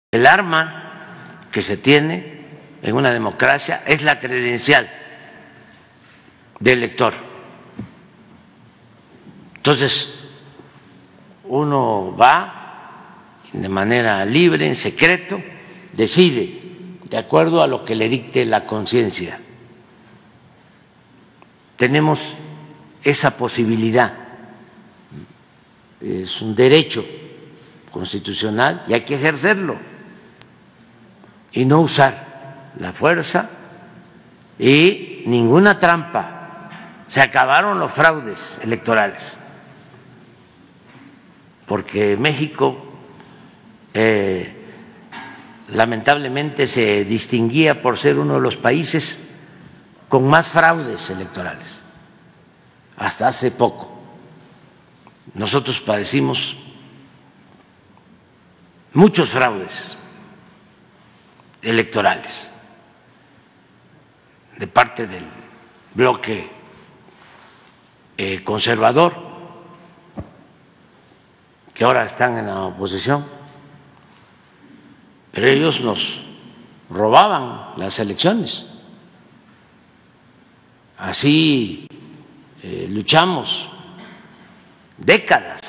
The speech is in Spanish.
El arma que se tiene en una democracia es la credencial del elector. Entonces, uno va de manera libre, en secreto, decide de acuerdo a lo que le dicte la conciencia. Tenemos esa posibilidad, es un derecho constitucional y hay que ejercerlo y no usar la fuerza y ninguna trampa. Se acabaron los fraudes electorales, porque México lamentablemente se distinguía por ser uno de los países con más fraudes electorales. Hasta hace poco nosotros padecimos muchos fraudes electorales de parte del bloque conservador, que ahora están en la oposición, pero ellos nos robaban las elecciones. Así luchamos décadas